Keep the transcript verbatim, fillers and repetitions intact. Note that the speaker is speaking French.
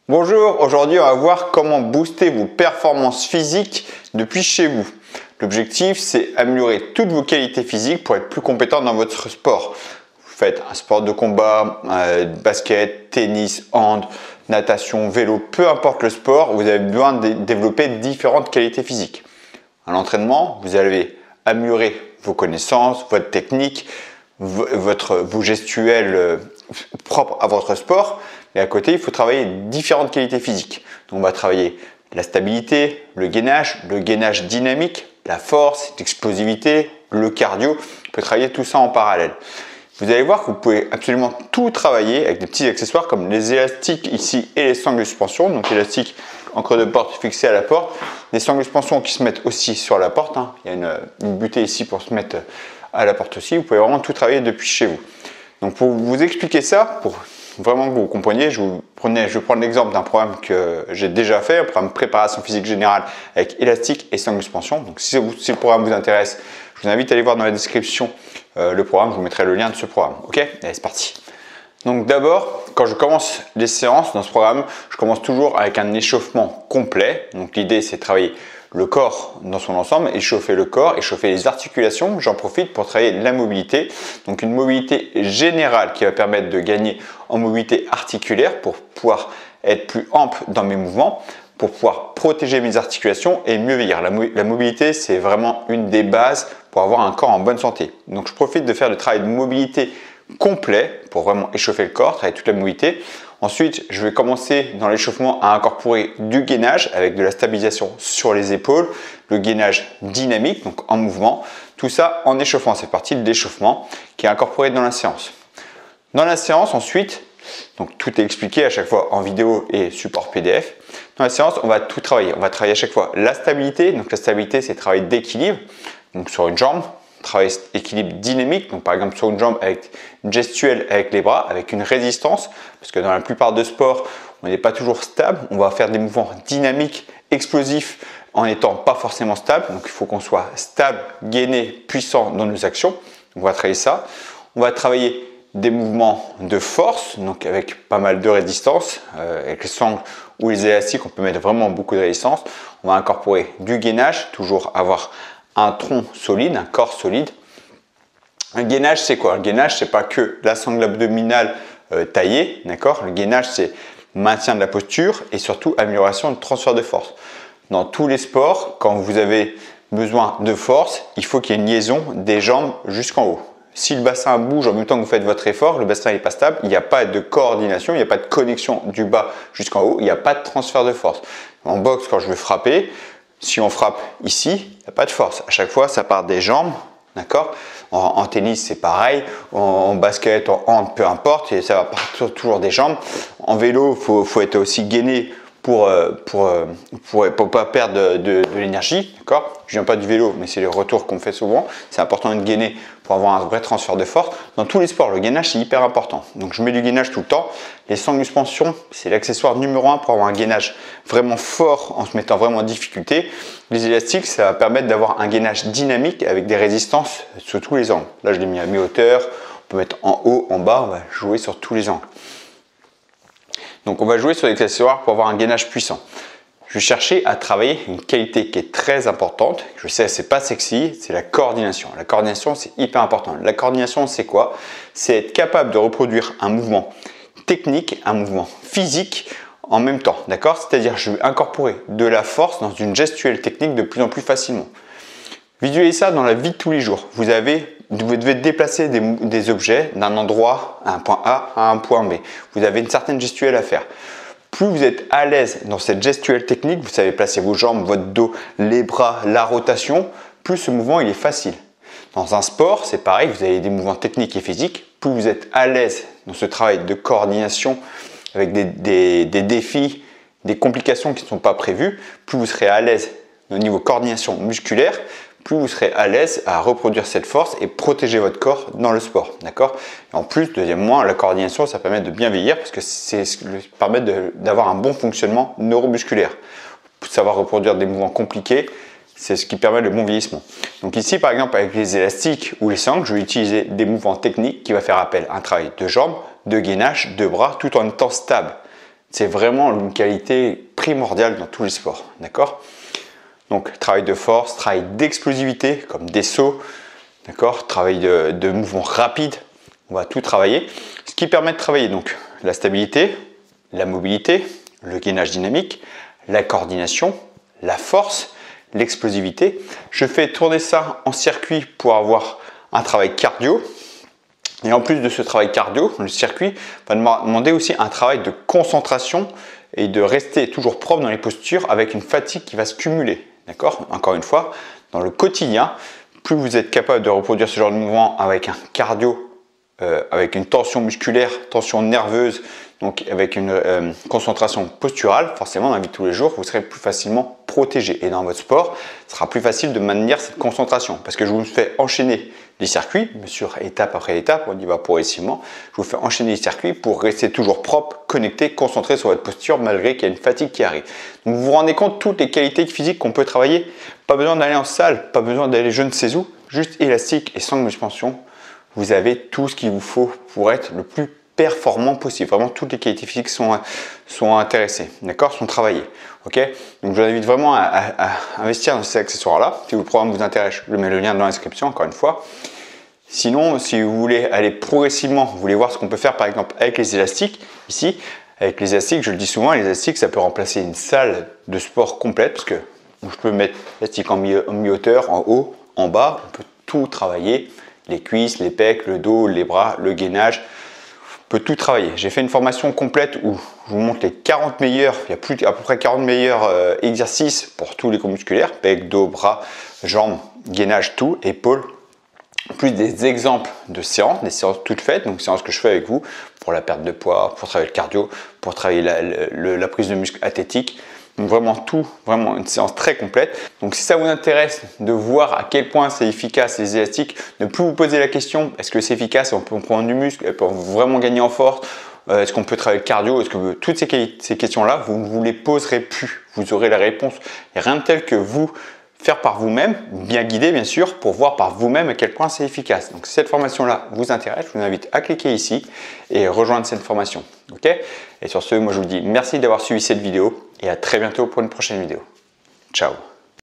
Bonjour, aujourd'hui on va voir comment booster vos performances physiques depuis chez vous. L'objectif c'est améliorer toutes vos qualités physiques pour être plus compétent dans votre sport. Vous faites un sport de combat, euh, basket, tennis, hand, natation, vélo, peu importe le sport, vous avez besoin de développer différentes qualités physiques. À l'entraînement, vous allez améliorer vos connaissances, votre technique, votre, vos gestuels euh, propres à votre sport. Et à côté, il faut travailler différentes qualités physiques. Donc, on va travailler la stabilité, le gainage, le gainage dynamique, la force, l'explosivité, le cardio. On peut travailler tout ça en parallèle. Vous allez voir que vous pouvez absolument tout travailler avec des petits accessoires comme les élastiques ici et les sangles de suspension. Donc, élastique en creux de porte fixé à la porte. Les sangles de suspension qui se mettent aussi sur la porte. Hein. Il y a une, une butée ici pour se mettre à la porte aussi. Vous pouvez vraiment tout travailler depuis chez vous. Donc, pour vous expliquer ça, pour vraiment que vous compreniez, je, vous prenais, je vais prendre l'exemple d'un programme que j'ai déjà fait, un programme préparation physique générale avec élastique et sangles de suspension. Donc si, vous, si le programme vous intéresse, je vous invite à aller voir dans la description euh, le programme, je vous mettrai le lien de ce programme. Ok, allez, c'est parti. Donc d'abord, quand je commence les séances dans ce programme, je commence toujours avec un échauffement complet. Donc l'idée c'est de travailler le corps dans son ensemble, échauffer le corps, échauffer les articulations. J'en profite pour travailler la mobilité. Donc une mobilité générale qui va permettre de gagner en mobilité articulaire pour pouvoir être plus ample dans mes mouvements, pour pouvoir protéger mes articulations et mieux vieillir. La, mo la mobilité, c'est vraiment une des bases pour avoir un corps en bonne santé. Donc je profite de faire le travail de mobilité complet pour vraiment échauffer le corps, travailler toute la mobilité. Ensuite, je vais commencer dans l'échauffement à incorporer du gainage avec de la stabilisation sur les épaules, le gainage dynamique, donc en mouvement. Tout ça en échauffant, c'est partie de l'échauffement qui est incorporé dans la séance. Dans la séance, ensuite, donc tout est expliqué à chaque fois en vidéo et support P D F. Dans la séance, on va tout travailler. On va travailler à chaque fois la stabilité. Donc la stabilité, c'est le travail d'équilibre. Donc sur une jambe, travail équilibre dynamique, donc par exemple sur une jambe avec une gestuelle avec les bras, avec une résistance, parce que dans la plupart de sports, on n'est pas toujours stable, on va faire des mouvements dynamiques, explosifs, en n'étant pas forcément stable, donc il faut qu'on soit stable, gainé, puissant dans nos actions, on va travailler ça. On va travailler des mouvements de force, donc avec pas mal de résistance, euh, avec les sangles ou les élastiques, on peut mettre vraiment beaucoup de résistance. On va incorporer du gainage, toujours avoir un tronc solide, un corps solide. Un gainage, c'est quoi? Le gainage, c'est pas que la sangle abdominale euh, taillée, d'accord? Le gainage, c'est maintien de la posture et surtout amélioration de transfert de force. Dans tous les sports, quand vous avez besoin de force, il faut qu'il y ait une liaison des jambes jusqu'en haut. Si le bassin bouge en même temps que vous faites votre effort, le bassin n'est pas stable, il n'y a pas de coordination, il n'y a pas de connexion du bas jusqu'en haut, il n'y a pas de transfert de force. En boxe, quand je vais frapper, si on frappe ici, il n'y a pas de force. À chaque fois, ça part des jambes, d'accord? En, en tennis, c'est pareil. En, en basket, en hand, peu importe, et ça va partir toujours des jambes. En vélo, il faut, faut être aussi gainé pour pour pour, pour pas perdre de, de, de l'énergie, d'accord? Je viens pas du vélo, mais c'est les retours qu'on fait souvent. C'est important d'être gainé pour avoir un vrai transfert de force. Dans tous les sports, le gainage c'est hyper important. Donc je mets du gainage tout le temps. Les sangles de suspension, c'est l'accessoire numéro un pour avoir un gainage vraiment fort en se mettant vraiment en difficulté. Les élastiques, ça va permettre d'avoir un gainage dynamique avec des résistances sur tous les angles. Là, je l'ai mis à mi-hauteur. On peut mettre en haut, en bas. On va jouer sur tous les angles. Donc on va jouer sur les accessoires pour avoir un gainage puissant. Je vais chercher à travailler une qualité qui est très importante. Je sais, c'est pas sexy, c'est la coordination. La coordination, c'est hyper important. La coordination, c'est quoi? C'est être capable de reproduire un mouvement technique, un mouvement physique en même temps. D'accord? C'est-à-dire, je vais incorporer de la force dans une gestuelle technique de plus en plus facilement. Visualisez ça dans la vie de tous les jours. Vous avez Vous devez déplacer des, des objets d'un endroit à un point A à un point B. Vous avez une certaine gestuelle à faire. Plus vous êtes à l'aise dans cette gestuelle technique, vous savez placer vos jambes, votre dos, les bras, la rotation, plus ce mouvement il est facile. Dans un sport, c'est pareil, vous avez des mouvements techniques et physiques. Plus vous êtes à l'aise dans ce travail de coordination avec des, des, des défis, des complications qui ne sont pas prévues, plus vous serez à l'aise au niveau coordination musculaire, plus vous serez à l'aise à reproduire cette force et protéger votre corps dans le sport, d'accord? En plus, deuxièmement, la coordination, ça permet de bien vieillir parce que c'est ce qui permet d'avoir un bon fonctionnement neuromusculaire. Savoir reproduire des mouvements compliqués, c'est ce qui permet le bon vieillissement. Donc ici, par exemple, avec les élastiques ou les sangles, je vais utiliser des mouvements techniques qui vont faire appel à un travail de jambes, de gainage, de bras, tout en étant stable. C'est vraiment une qualité primordiale dans tous les sports, d'accord? Donc, travail de force, travail d'explosivité, comme des sauts, d'accord? Travail de, de mouvement rapide, on va tout travailler. Ce qui permet de travailler donc la stabilité, la mobilité, le gainage dynamique, la coordination, la force, l'explosivité. Je fais tourner ça en circuit pour avoir un travail cardio. Et en plus de ce travail cardio, le circuit va demander aussi un travail de concentration et de rester toujours propre dans les postures avec une fatigue qui va se cumuler. D'accord? Encore une fois, dans le quotidien, plus vous êtes capable de reproduire ce genre de mouvement avec un cardio, euh, avec une tension musculaire, tension nerveuse, donc avec une euh, concentration posturale, forcément dans la vie de tous les jours, vous serez plus facilement protégé. Et dans votre sport, ce sera plus facile de maintenir cette concentration. Parce que je vous fais enchaîner les circuits, bien sûr, étape après étape, on y va progressivement. Je vous fais enchaîner les circuits pour rester toujours propre, connecté, concentré sur votre posture, malgré qu'il y a une fatigue qui arrive. Donc vous vous rendez compte de toutes les qualités physiques qu'on peut travailler. Pas besoin d'aller en salle, pas besoin d'aller je ne sais où, juste élastique et sangle suspension. Vous avez tout ce qu'il vous faut pour être le plus performant possible. Vraiment, toutes les qualités physiques sont, sont intéressées, d'accord, sont travaillées. Ok, donc je vous invite vraiment à, à, à investir dans ces accessoires-là. Si le programme vous intéresse, je mets le lien dans la description, encore une fois. Sinon, si vous voulez aller progressivement, vous voulez voir ce qu'on peut faire par exemple avec les élastiques, ici, avec les élastiques, je le dis souvent, les élastiques, ça peut remplacer une salle de sport complète, parce que je peux mettre l'élastique en mi-hauteur, en haut, en bas, on peut tout travailler, les cuisses, les pecs, le dos, les bras, le gainage. On peut tout travailler. J'ai fait une formation complète où je vous montre les quarante meilleurs, il y a plus, à peu près quarante meilleurs euh, exercices pour tous les groupes musculaires, pecs, dos, bras, jambes, gainage, tout, épaules, plus des exemples de séances, des séances toutes faites, donc séances que je fais avec vous pour la perte de poids, pour travailler le cardio, pour travailler la, la, la prise de muscle athlétique. Donc vraiment tout, vraiment une séance très complète. Donc si ça vous intéresse de voir à quel point c'est efficace les élastiques, ne plus vous poser la question, est-ce que c'est efficace, on peut prendre du muscle, on peut vraiment gagner en force, euh, est-ce qu'on peut travailler le cardio, est-ce que toutes ces, ces questions-là, vous ne vous les poserez plus. Vous aurez la réponse. Il n'y a rien de tel que vous faire par vous-même, bien guidé bien sûr, pour voir par vous-même à quel point c'est efficace. Donc si cette formation-là vous intéresse, je vous invite à cliquer ici et rejoindre cette formation. Ok? Et sur ce, moi je vous dis merci d'avoir suivi cette vidéo et à très bientôt pour une prochaine vidéo. Ciao!